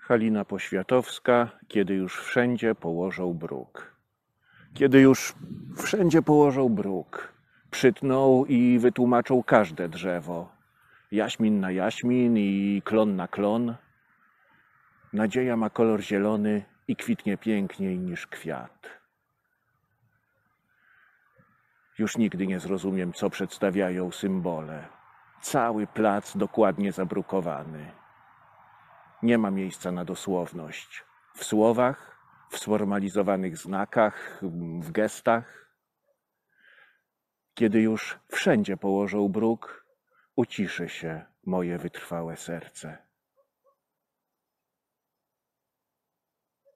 Halina Poświatowska, kiedy już wszędzie położą bruk. Kiedy już wszędzie położą bruk, przytną i wytłumaczą każde drzewo. Jaśmin na jaśmin i klon na klon. Nadzieja ma kolor zielony i kwitnie piękniej niż kwiat. Już nigdy nie zrozumiem, co przedstawiają symbole. Cały plac dokładnie zabrukowany. Nie ma miejsca na dosłowność. W słowach, w sformalizowanych znakach, w gestach. Kiedy już wszędzie położą bruk, uciszy się moje wytrwałe serce.